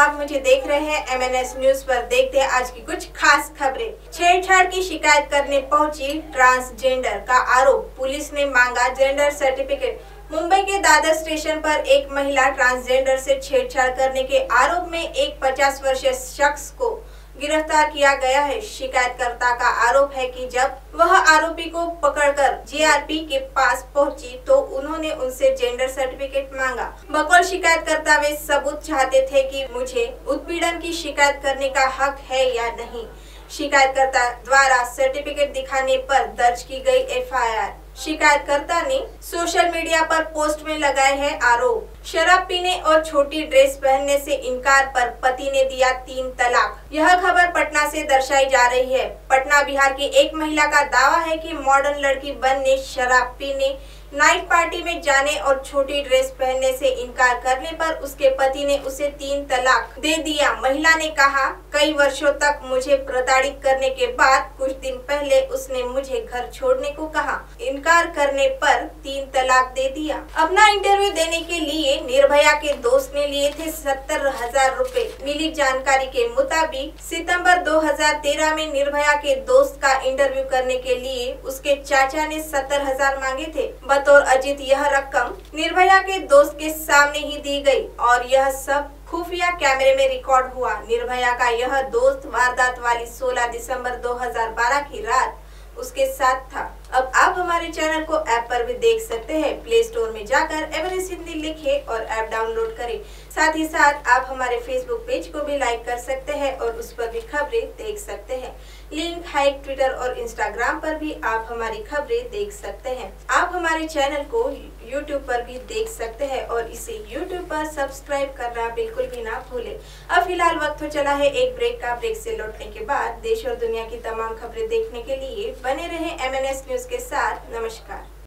आप मुझे देख रहे हैं MNS न्यूज पर। देखते हैं आज की कुछ खास खबरें। छेड़छाड़ की शिकायत करने पहुंची ट्रांसजेंडर का आरोप, पुलिस ने मांगा जेंडर सर्टिफिकेट। मुंबई के दादर स्टेशन पर एक महिला ट्रांसजेंडर से छेड़छाड़ करने के आरोप में एक 50 वर्षीय शख्स को गिरफ्तार किया गया है। शिकायतकर्ता का आरोप है कि जब वह आरोपी को पकड़कर GRP के पास पहुंची तो उन्होंने उनसे जेंडर सर्टिफिकेट मांगा। बकौल शिकायतकर्ता वे सबूत चाहते थे कि मुझे उत्पीड़न की शिकायत करने का हक है या नहीं। शिकायतकर्ता द्वारा सर्टिफिकेट दिखाने पर दर्ज की गई FIR। शिकायतकर्ता ने सोशल मीडिया पर पोस्ट में लगाए हैं आरोप। शराब पीने और छोटी ड्रेस पहनने से इनकार पर पति ने दिया 3 तलाक। यह खबर पटना से दर्शाई जा रही है। पटना बिहार की एक महिला का दावा है कि मॉडर्न लड़की बनने, शराब पीने, नाइट पार्टी में जाने और छोटी ड्रेस पहनने से इनकार करने पर उसके पति ने उसे 3 तलाक दे दिया। महिला ने कहा, कई वर्षों तक मुझे प्रताड़ित करने के बाद कुछ दिन पहले उसने मुझे घर छोड़ने को कहा। इनकार करने पर 3 तलाक दे दिया। अपना इंटरव्यू देने के लिए निर्भया के दोस्त ने लिए थे 70,000 रुपए। मिली जानकारी के मुताबिक सितंबर 2013 में निर्भया के दोस्त का इंटरव्यू करने के लिए उसके चाचा ने 70,000 मांगे थे। बतौर अजित यह रकम निर्भया के दोस्त के सामने ही दी गई और यह सब खुफिया कैमरे में रिकॉर्ड हुआ। निर्भया का यह दोस्त वारदात वाली 16 दिसंबर 2012 की रात उसके साथ था। अब आप हमारे चैनल को ऐप पर भी देख सकते हैं। प्ले स्टोर में जाकर MNS हिंदी लिखें और ऐप डाउनलोड करें। साथ ही साथ आप हमारे फेसबुक पेज को भी लाइक कर सकते हैं और उस पर भी खबरें देख सकते हैं। लिंक है ट्विटर और इंस्टाग्राम पर भी आप हमारी खबरें देख सकते हैं। आप हमारे चैनल को YouTube पर भी देख सकते हैं और इसे YouTube पर सब्सक्राइब करना बिल्कुल भी ना भूलें। अब फिलहाल वक्त हो चला है एक ब्रेक का। ब्रेक से लौटने के बाद देश और दुनिया की तमाम खबरें देखने के लिए बने रहें MNS न्यूज के साथ। नमस्कार।